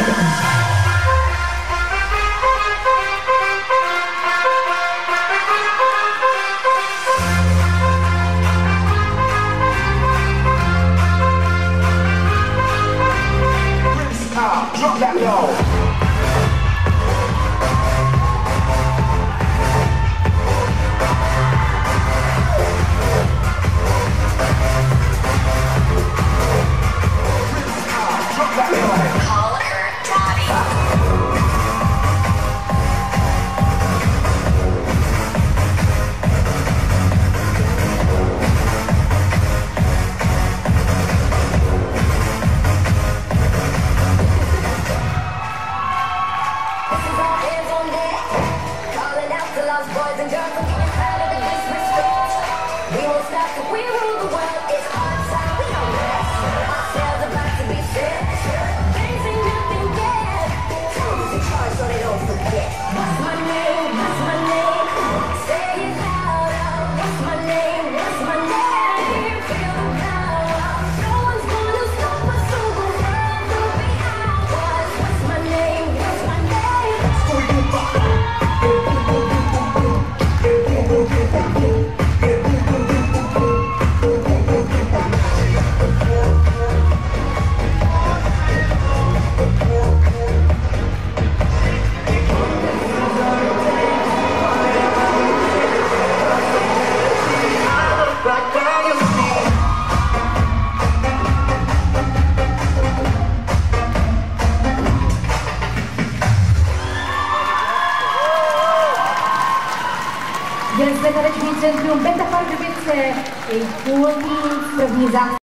Drop that low. Boys and girls are getting tired of the disrespect. We won't stop till we rule the world. It's our time, we don't rest. Our sails about to be set. Things ain't nothing yet. Who's in charge so they don't forget? What's my name? What's my name? Say it louder. What's my name? What's my name? Feel the power. No one's gonna stop us, so the world will be ours. What's my name? What's my name? Děli jsme taneční centrum BETA Pardubice, jejich půlní první zásadě.